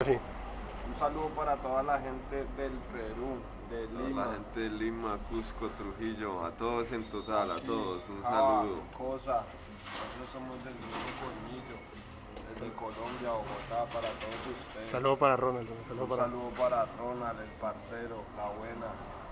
Sí. Un saludo para toda la gente del Perú, de Toda la Lima, gente de Lima, Cusco, Trujillo, a todos en total, a aquí, todos, un Java, saludo. Cosa. Nosotros somos del grupo Colmillo, desde Colombia, Bogotá, para todos ustedes. Saludo para Ronald, saludo Un para... saludo para Ronald, el parcero, la buena.